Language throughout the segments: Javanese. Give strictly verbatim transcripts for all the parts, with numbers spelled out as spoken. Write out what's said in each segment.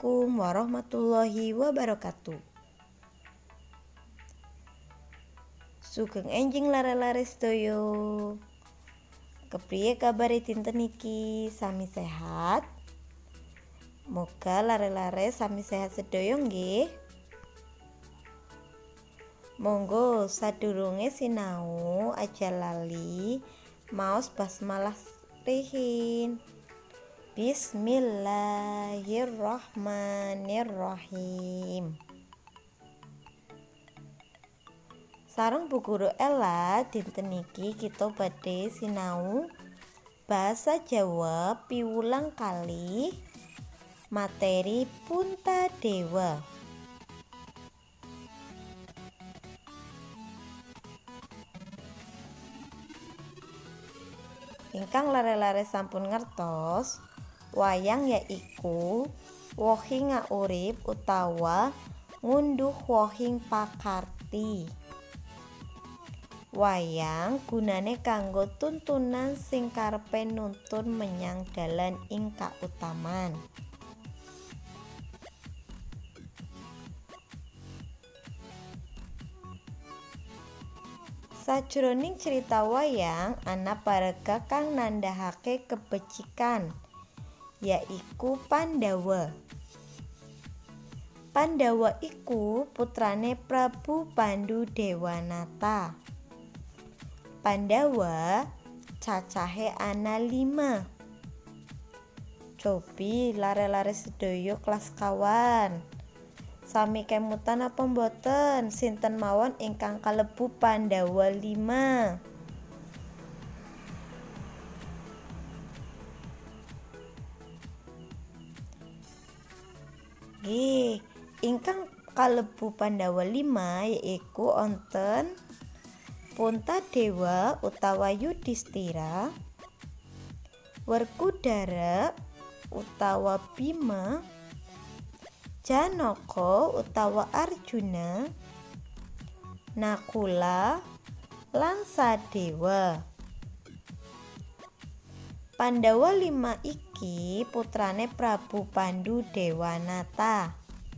Assalamualaikum warahmatullahi wabarakatuh. Sugeng enjing lare-lare sedaya. Kepriye kabare dinten iki? Sami sehat? Moga lare-lare sami sehat sedaya nggih. Monggo sadurunge sinau aja lali maos basmalah rihin. Bismillahirrahmanirrahim. Sareng Bu Guru Ella, dinten iki kita badhe sinau basa Jawa piwulang kali materi Puntadewa. Ingkang lare-lare sampun ngertos, wayang yaiku wohing ngaurip utawa ngunduh wohing pakarti. Wayang gunane kanggo tuntunan sing karepe nuntun menyang dalan ing kautaman. Sajroning cerita wayang ana paraga kang nandhahake kebecikan, yaiku Pandhawa. Pandhawa iku putrane Prabu Pandhudewanata. Pandhawa cacahe ana lima. Cobi lare-lare sedaya kelas kawan. Sami kemutan apa mboten sinten mawon ingkang kalebu Pandhawa lima? Nggih, ingkang kalebu Pandhawa lima yaiku onten Puntadewa utawa Yudhistira, Werkudara utawa Bima, Janaka utawa Arjuna, Nakula lan Sadewa. Pandhawa lima iki putrane Prabu Pandhudewanata.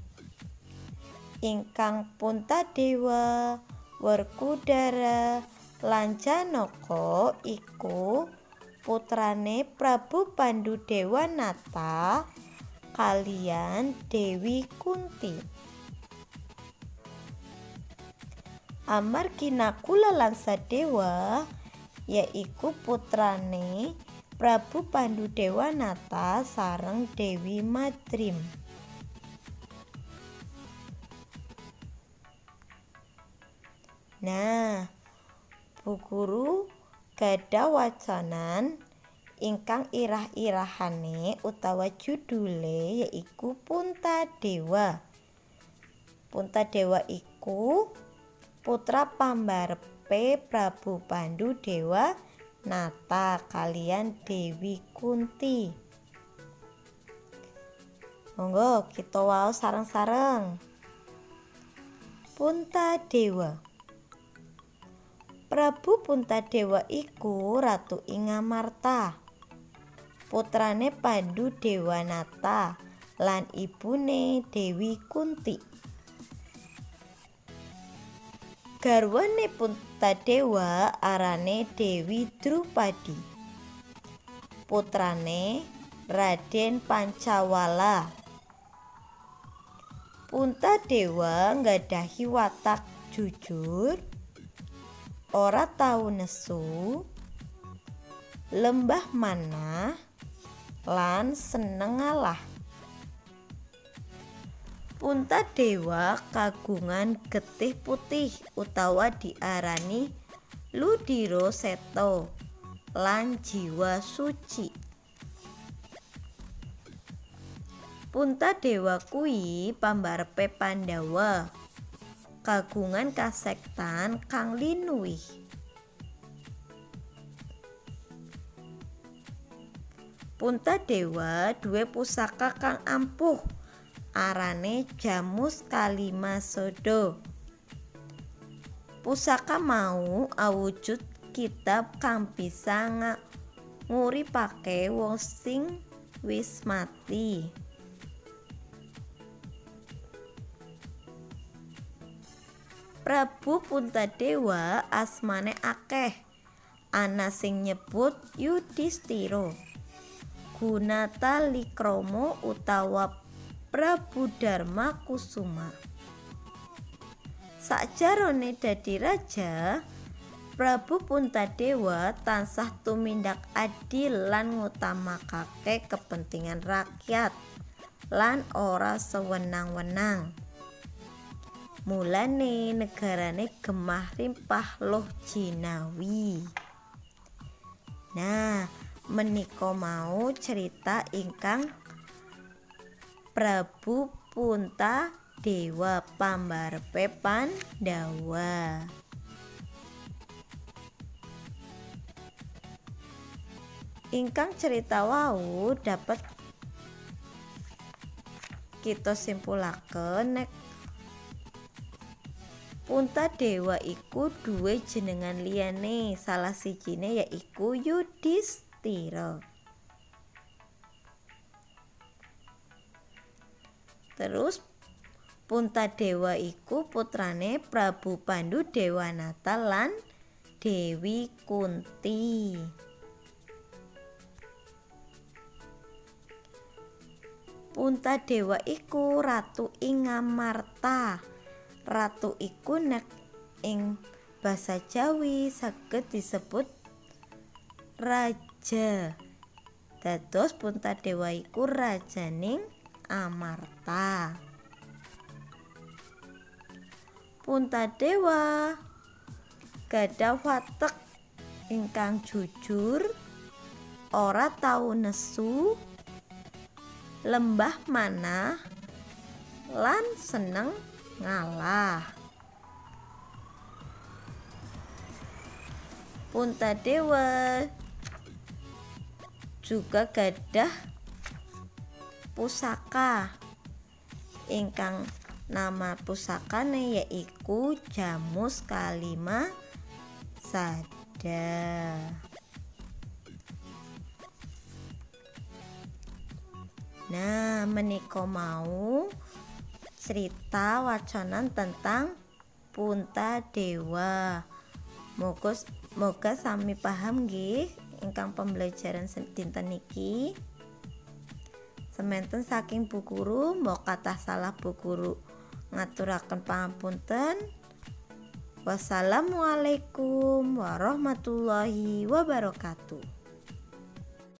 Ingkang Puntadewa, Werkudara lan Janaka iku putrane Prabu Pandhudewanata kaliyan Dewi Kunti. Amargi Nakula lan Sadewa yaiku putrane Prabu Pandhudewanata sareng Dewi Madrim. Nah, Bu Guru gadhah wacanan ingkang irah-irahane utawa judule yaiku Puntadewa. Puntadewa iku putra pambarepe Prabu Pandhudewanata kaliyan Dewi Kunti. Monggo kita waos sareng-sareng. Puntadewa. Prabu Puntadewa iku ratu ing Ngamarta. Putrane Pandhudewanata lan ibune Dewi Kunti. Garwane Puntadewa arane Dewi Drupadi. Putrane Raden Pancawala. Puntadewa nggadhahi watak jujur, ora tau nesu, lembah manah, lan seneng ngalah. Puntadewa kagungan getih putih utawa diarani Ludira Seta lan jiwa suci. Puntadewa kuwi pambarepe Pandhawa, kagungan kasektan kang linuwih. Puntadewa duwe pusaka kang ampuh arane Jamus Kalimasada. Pusaka mau awujud kitab kang bisa nguripake wong sing wis mati. Prabu Puntadewa asmane akeh. Ana sing nyebut Yudhistira, Gunatalikrama utawa Prabu Darma Kusuma. Sajarone dadi raja, Prabu Puntadewa tansah tumindak adil lan ngutamakake kepentingan rakyat lan ora sewenang-wenang. Mulane negarane gemah rimpah loh jinawi. Nah, menika mau cerita ingkang Prabu Puntadewa pambarepe Pandhawa. Ingkang cerita wau dapat kita simpulaken nek Puntadewa iku duwe jenengan liyane, salah sijine yaiku Yudhistira. Terus Puntadewa iku putrane Prabu Pandhudewanata lan Dewi Kunti. Puntadewa iku ratu ing Ngamarta. Ratu iku nek ing basa Jawi saged disebut raja. Dados Puntadewa iku rajaning Amarta. Puntadewa gadhah watek ingkang jujur, ora tau nesu, lembah manah, lan seneng ngalah. Puntadewa juga gadah pusaka ingkang nama pusakane yaiku Jamus Kalima Sada. Nah, menika mau cerita wacanan tentang Puntadewa. Moga moga sami paham nggih ingkang pembelajaran dinten niki. Semanten saking Bu Guru, mbok kathah salah Bu Guru ngaturaken pangapunten. Wassalamualaikum warahmatullahi wabarakatuh.